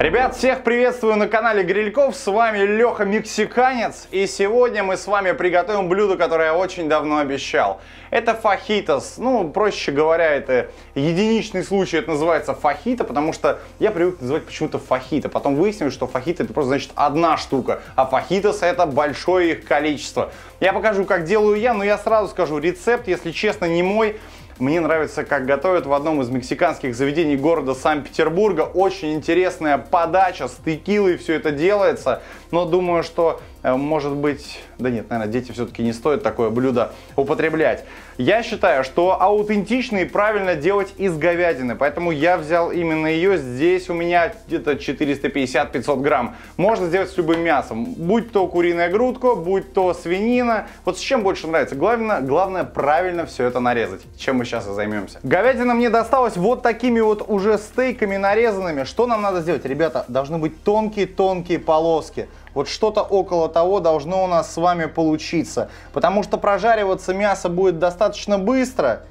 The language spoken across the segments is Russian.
Ребят, всех приветствую на канале Грильков, с вами Леха Мексиканец, и сегодня мы с вами приготовим блюдо, которое я очень давно обещал. Это фахитос, проще говоря, это единичный случай, это называется фахито, потому что я привык называть почему-то фахито, потом выяснилось, что фахито это просто значит одна штука, а фахитос это большое их количество. Я покажу, как делаю я, но я сразу скажу, рецепт, если честно, не мой. Мне нравится, как готовят в одном из мексиканских заведений города Санкт-Петербурга. Очень интересная подача, с текилой все это делается. Но думаю, что, может быть... Да нет, наверное, дети все-таки не стоит такое блюдо употреблять. Я считаю, что аутентично и правильно делать из говядины. Поэтому я взял именно ее. Здесь у меня где-то 450-500 грамм. Можно сделать с любым мясом. Будь то куриная грудка, будь то свинина. Вот с чем больше нравится. Главное правильно все это нарезать. Чем мы сейчас и займемся. Говядина мне досталась вот такими вот уже стейками нарезанными. Что нам надо сделать? Ребята, должны быть тонкие-тонкие полоски. Вот что-то около того должно у нас с вами получиться. Потому что прожариваться мясо будет достаточно быстро.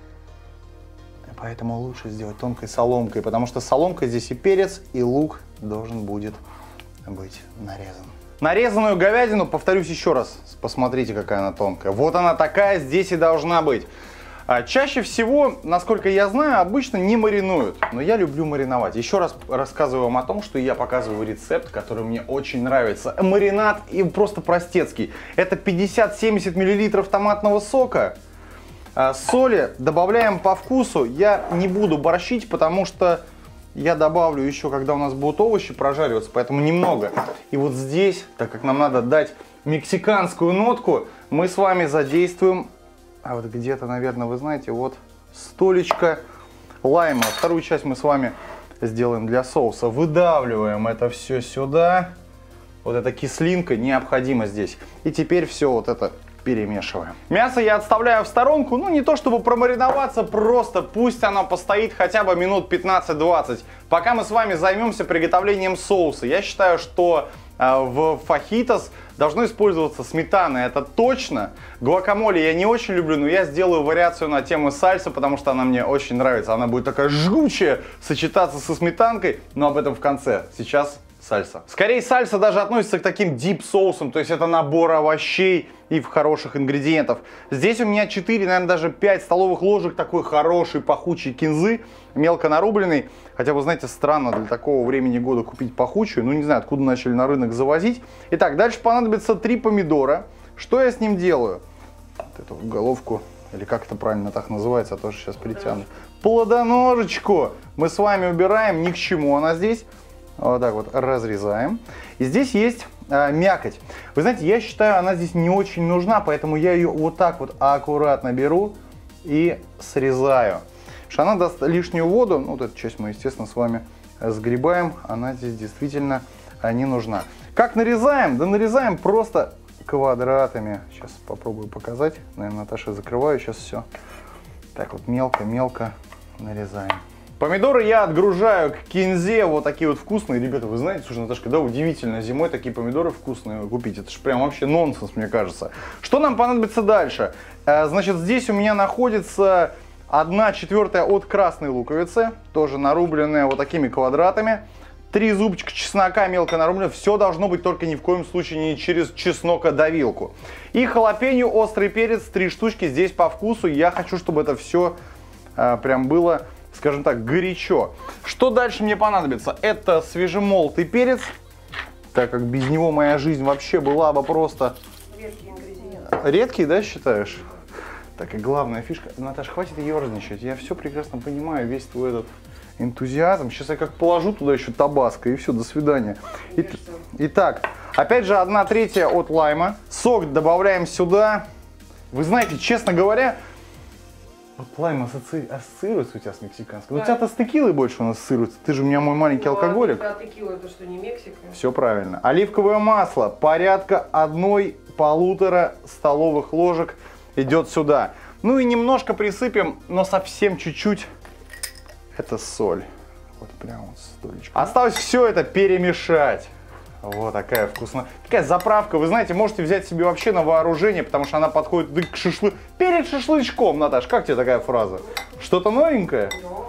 Поэтому лучше сделать тонкой соломкой. Потому что соломкой здесь и перец, и лук должен будет быть нарезан. Нарезанную говядину, повторюсь еще раз, посмотрите, какая она тонкая. Вот она такая здесь и должна быть. Чаще всего, насколько я знаю, обычно не маринуют, но я люблю мариновать. Еще раз рассказываю вам о том, что я показываю рецепт, который мне очень нравится. Маринад и просто простецкий. Это 50-70 мл томатного сока, соли добавляем по вкусу. Я не буду борщить, потому что я добавлю еще, когда у нас будут овощи прожариваться, поэтому немного. И вот здесь, так как нам надо дать мексиканскую нотку, мы с вами задействуем... А вот где-то, наверное, вы знаете, вот столечко лайма. Вторую часть мы с вами сделаем для соуса. Выдавливаем это все сюда. Вот эта кислинка необходима здесь. И теперь все вот это перемешиваем. Мясо я отставляю в сторонку. Не то чтобы промариноваться, просто пусть оно постоит хотя бы минут 15-20. Пока мы с вами займемся приготовлением соуса. Я считаю, что в фахитос должно использоваться сметана, это точно. Гуакамоле я не очень люблю, но я сделаю вариацию на тему сальса, потому что она мне очень нравится. Она будет такая жгучая, сочетаться со сметанкой, но об этом в конце. Сейчас сальса. Скорее, сальса даже относится к таким дип-соусам, то есть это набор овощей и в хороших ингредиентов. Здесь у меня 4, наверное, даже 5 столовых ложек такой хорошей пахучей кинзы, мелко нарубленной. Хотя, вы знаете, странно для такого времени года купить пахучую. Не знаю, откуда начали на рынок завозить. Итак, дальше понадобится 3 помидора. Что я с ним делаю? Вот эту головку, или как это правильно так называется, я тоже сейчас притяну. Плодоножечку мы с вами убираем, ни к чему она здесь. Вот так вот разрезаем. И здесь есть мякоть. Вы знаете, я считаю, она здесь не очень нужна, поэтому я ее вот так вот аккуратно беру и срезаю. Потому что она даст лишнюю воду. Вот эту часть мы, естественно, с вами сгребаем. Она здесь действительно не нужна. Как нарезаем? Да нарезаем просто квадратами. Сейчас попробую показать. Наверное, Наташа, закрываю сейчас все. Так вот мелко-мелко нарезаем. Помидоры я отгружаю к кинзе, вот такие вот вкусные. Ребята, вы знаете, слушай, Наташка, да, удивительно, зимой такие помидоры вкусные купить. Это же прям вообще нонсенс, мне кажется. Что нам понадобится дальше? Значит, здесь у меня находится 1/4 от красной луковицы, тоже нарубленная вот такими квадратами. 3 зубчика чеснока мелко нарубленного. Все должно быть только ни в коем случае не через чеснокодавилку. И халапеньо, острый перец, 3 штучки здесь по вкусу. Я хочу, чтобы это все прям было, скажем так, горячо. Что дальше мне понадобится? Это свежемолотый перец, так как без него моя жизнь вообще была бы просто... Редкий ингредиент. Редкий, да, считаешь? Так, и главная фишка... Наташа, хватит ерничать. Я все прекрасно понимаю, весь твой этот энтузиазм. Сейчас я как положу туда еще табаско, и все, до свидания. Итак, опять же, 1/3 от лайма. Сок добавляем сюда. Вы знаете, честно говоря... Вот лайм ассоциируется у тебя с мексиканским. Да. У тебя-то с текилой больше у нас ассоциируется. Ты же у меня мой маленький алкоголик. А текила это что, не Мексика? Все правильно. Оливковое масло. Порядка 1,5 столовых ложек идет сюда. И немножко присыпем, но совсем чуть-чуть. Это соль. Вот прям вот столечко. Осталось все это перемешать. Вот такая вкусная. Такая заправка, вы знаете, можете взять себе вообще на вооружение, потому что она подходит к шашлыку. Перед шашлычком, Наташ, как тебе такая фраза? Что-то новенькое?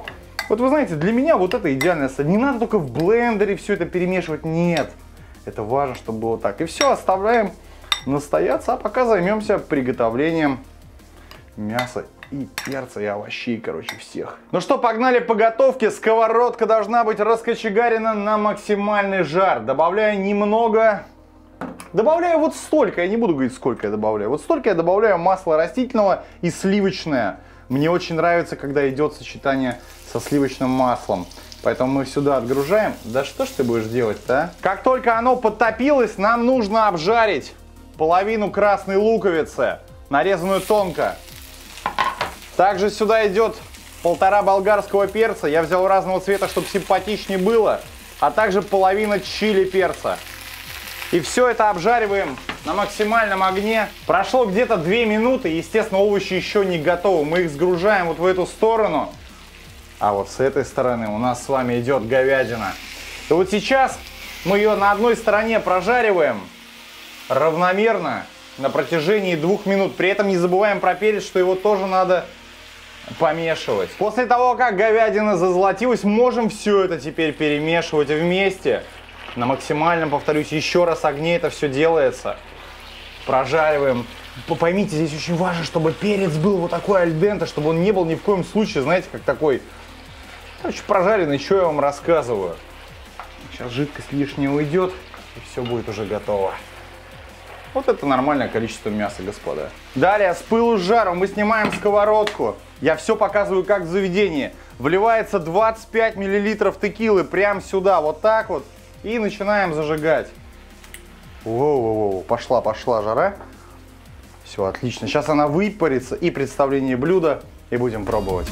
Вот вы знаете, для меня вот это идеальное состояние. Не надо только в блендере все это перемешивать, нет. Это важно, чтобы было так. И все, оставляем настояться, а пока займемся приготовлением мяса и перца, и овощей, короче, всех. Ну что, погнали по готовке. Сковородка должна быть раскочегарена на максимальный жар. Добавляю немного... Добавляю вот столько, я не буду говорить, сколько я добавляю. Вот столько я добавляю масла растительного и сливочное. Мне очень нравится, когда идет сочетание со сливочным маслом. Поэтому мы сюда отгружаем. Да что ж ты будешь делать-то, а? Как только оно подтопилось, нам нужно обжарить половину красной луковицы, нарезанную тонко. Также сюда идет 1,5 болгарского перца. Я взял разного цвета, чтобы симпатичнее было. А также половина чили перца. И все это обжариваем на максимальном огне. Прошло где-то 2 минуты. Естественно, овощи еще не готовы. Мы их сгружаем вот в эту сторону. А вот с этой стороны у нас с вами идет говядина. И вот сейчас мы ее на одной стороне прожариваем равномерно на протяжении 2 минут. При этом не забываем про перец, что его тоже надо помешивать. После того, как говядина зазолотилась, можем все это теперь перемешивать вместе. На максимальном, повторюсь, еще раз огне это все делается. Прожариваем. Поймите, здесь очень важно, чтобы перец был вот такой аль денте, чтобы он не был ни в коем случае, знаете, как такой, короче, прожаренный, что я вам рассказываю. Сейчас жидкость лишняя уйдет, и все будет уже готово. Вот это нормальное количество мяса, господа. Далее, с пылу с жаром мы снимаем сковородку. Я все показываю, как в заведении. Вливается 25 мл текилы прямо сюда, вот так вот. И начинаем зажигать. Воу-воу-воу, пошла жара. Все, отлично. Сейчас она выпарится, и представление блюда, и будем пробовать.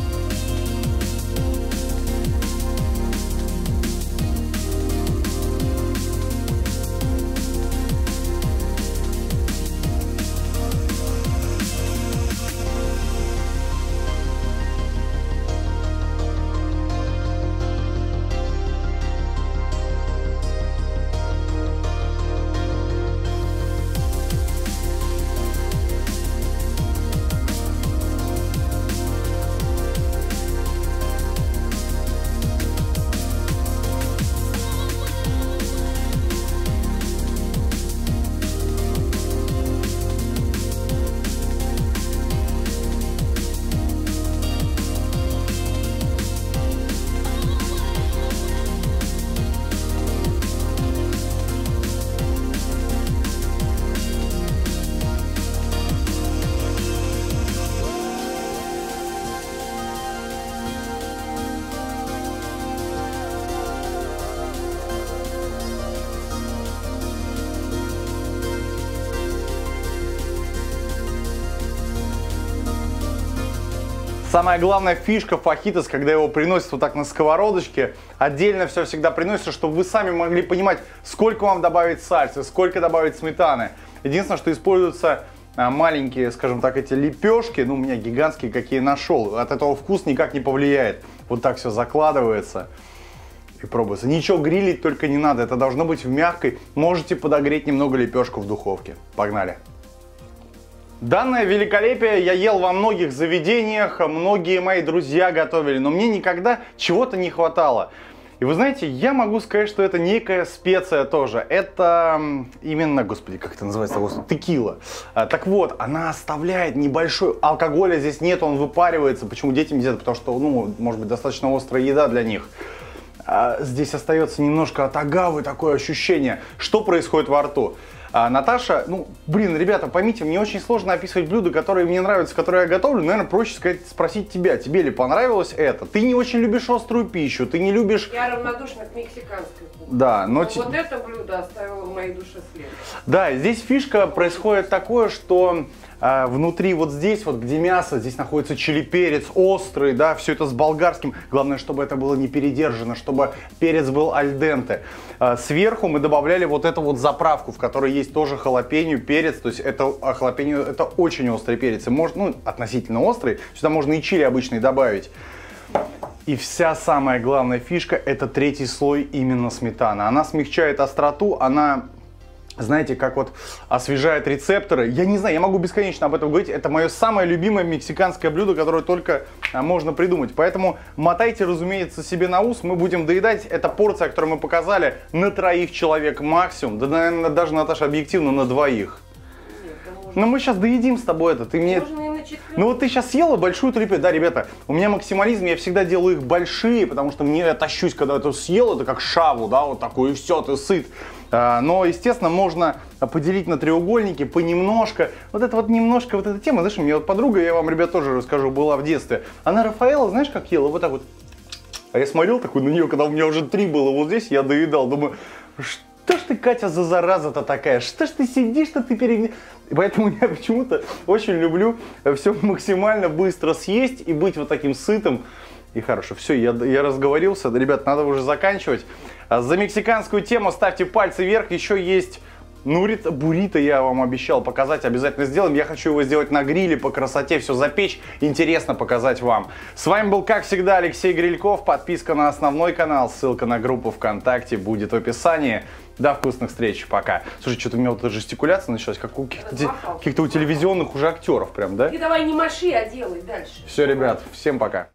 Самая главная фишка фахитос, когда его приносят вот так на сковородочке, отдельно все всегда приносится, чтобы вы сами могли понимать, сколько вам добавить сальсы, сколько добавить сметаны. Единственное, что используются маленькие, скажем так, эти лепешки, ну у меня гигантские, какие нашел. От этого вкус никак не повлияет. Вот так все закладывается и пробуется. Ничего грилить только не надо, это должно быть в мягкой. Можете подогреть немного лепешку в духовке. Погнали! Данное великолепие я ел во многих заведениях, многие мои друзья готовили, но мне никогда чего-то не хватало. И вы знаете, я могу сказать, что это некая специя тоже. Это именно, господи, как это называется, текила. Так вот, она оставляет небольшой... Алкоголя здесь нет, он выпаривается. Почему детям нельзя? Потому что, ну, может быть, достаточно острая еда для них. Здесь остается немножко от агавы такое ощущение. Что происходит во рту? Наташа, ну, блин, ребята, поймите, мне очень сложно описывать блюда, которые мне нравятся, которые я готовлю. Наверное, проще сказать, спросить тебя, тебе ли понравилось это? Ты не очень любишь острую пищу, ты не любишь... Я равнодушна к мексиканской кухне. Да, но... Вот это блюдо оставило в моей душе след. Да, здесь фишка происходит такое, что внутри вот здесь, вот где мясо, здесь находится чили-перец острый, да, все это с болгарским. Главное, чтобы это было не передержано, чтобы перец был аль денте. Сверху мы добавляли вот эту вот заправку, в которой есть тоже халапеньо, перец. То есть это халапеньо, это очень острый перец. И может, ну, относительно острый. Сюда можно и чили обычный добавить. И вся самая главная фишка — это третий слой именно сметана. Она смягчает остроту, она знаете, как вот освежает рецепторы. Я не знаю, я могу бесконечно об этом говорить. Это мое самое любимое мексиканское блюдо, которое только можно придумать. Поэтому мотайте, разумеется, себе на ус. Мы будем доедать. Это порция, которую мы показали, на 3 человек максимум. Да, наверное, даже, Наташа, объективно на 2. Но мы сейчас доедим с тобой это. Ты мне... Ну вот ты сейчас съела большую трепет. Да, ребята, у меня максимализм, я всегда делаю их большие, потому что мне я тащусь, когда это съел, это как шаву, да, вот такой, и все, ты сыт. Но, естественно, можно поделить на треугольники понемножко. Вот это вот немножко, вот эта тема, знаешь, у меня вот подруга, я вам, ребят, тоже расскажу, была в детстве. Она Рафаэлло, знаешь, как ела? Вот так вот. А я смотрел такой на нее, когда у меня уже 3 было вот здесь, я доедал. Думаю, что ж ты, Катя, за зараза-то такая? Что ж ты сидишь, что ты перед... Поэтому я почему-то очень люблю все максимально быстро съесть и быть вот таким сытым и хорошо. Все, я разговорился. Ребят, надо уже заканчивать. За мексиканскую тему ставьте пальцы вверх. Еще есть буррито, я вам обещал показать, обязательно сделаем. Я хочу его сделать на гриле по красоте, все запечь. Интересно показать вам. С вами был, как всегда, Алексей Грильков. Подписка на основной канал, ссылка на группу ВКонтакте будет в описании. До вкусных встреч, пока. Слушай, что-то у меня вот жестикуляция началась, как у каких-то у телевизионных уже актеров прям, да? Ты давай не маши, а делай дальше. Все, ребят, всем пока.